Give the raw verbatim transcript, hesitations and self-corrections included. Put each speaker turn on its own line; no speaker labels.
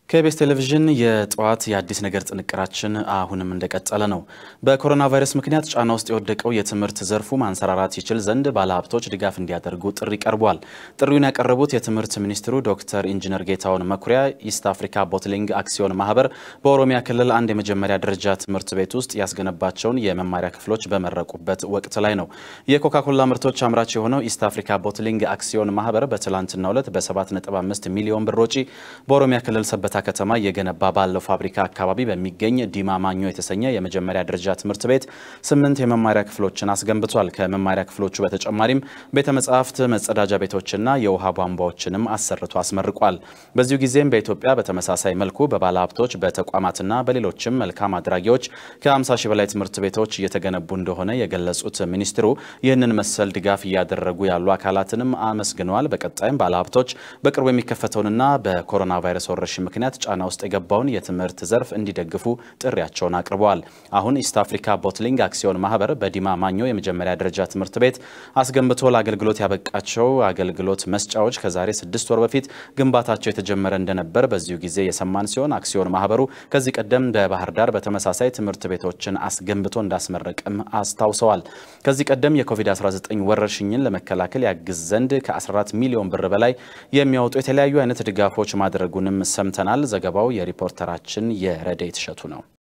ከኢቢኤስ ቴሌቪዥን የጠዋት የአዲስ ነገር ጥንቅራችን አሁንም እንደቀጠለ ነው። በኮሮና ቫይረስ ምክንያት ጫና ውስጥ የወደቀው የትምህርት ዘርፉ ማንሰራራት ይችል ዘንድ ባለሀብቶች ድጋፍ እንዲያደርጉ ጥሪ ቀርቧል። ጥሪውን ያቀረቡት የትምህርት ሚኒስትሩ ዶክተር ኢንጂነር ጌታሁን መኩሪያ ኢስት አፍሪካ ቦትሊንግ አክሲዮን ማህበር በኦሮሚያ ክልል አንድ የመጀመሪያ ደረጃ ትምህርት ቤት ውስጥ ያስገነባቸውን የመማሪያ ክፍሎች በመረቁበት ወቅት ላይ ነው። የኮካኮላ ምርቶች አምራች የሆነው ኢስት አፍሪካ ቦትሊንግ አክሲዮን ማህበር በትላንትናው ዕለት በ7 ነጥብ አምስት ሚሊዮን ብር ወጪ በኦሮሚያ ክልል ሰበታ ከተማ የገነባ ባለው ፋብሪካ አካባቢ በሚገኝ ዲማ ማኞ የተሰኘ የመጀመሪያ ደረጃ ትምህርት ቤት ስምንት የመማሪያ ክፍሎችን አስገንብቷል። ከመማሪያ ክፍሎቹ በተጨማሪም ቤተ መጻሕፍት፣ መጸዳጃ ቤቶችና የውሃ ቧንቧዎችንም አሰርቶ አስመርቋል። በዚሁ ጊዜም በኢትዮጵያ በተመሳሳይ መልኩ በባለሀብቶች በተቋማትና በሌሎችም መልካም አድራጊዎች ከ50 ሺህ በላይ ትምህርት ቤቶች እየተገነቡ እንደሆነ የገለጹት ሚኒስትሩ ይህንን መሰል ድጋፍ እያደረጉ ያሉ አካላትንም አመስግነዋል። በቀጣይም ባለሀብቶች በቅርቡ የሚከፈተውንና በኮሮና ቫይረስ ወረርሽኝ ምክንያት ጫና ውስጥ የገባውን የትምህርት ዘርፍ እንዲደግፉ ጥሪያቸውን አቅርበዋል። አሁን ኢስት አፍሪካ ቦትሊንግ አክሲዮን ማህበር በዲማ ማኞ የመጀመሪያ ደረጃ ትምህርት ቤት አስገንብቶ ለአገልግሎት ያበቃቸው አገልግሎት መስጫዎች ከዛሬ ስድስት ወር በፊት ግንባታቸው የተጀመረ እንደነበር በዚሁ ጊዜ የሰማን ሲሆን አክሲዮን ማህበሩ ከዚህ ቀደም በባህር ዳር በተመሳሳይ ትምህርት ቤቶችን አስገንብቶ እንዳስመረቀም አስታውሰዋል። ከዚህ ቀደም የኮቪድ አስራ ዘጠኝ ወረርሽኝን ለመከላከል ያግዝ ዘንድ ከ14 ሚሊዮን ብር በላይ የሚያወጡ የተለያዩ አይነት ድጋፎች ማድረጉንም ሰምተናል። ዘገባው የሪፖርተራችን የረዴት እሸቱ ነው።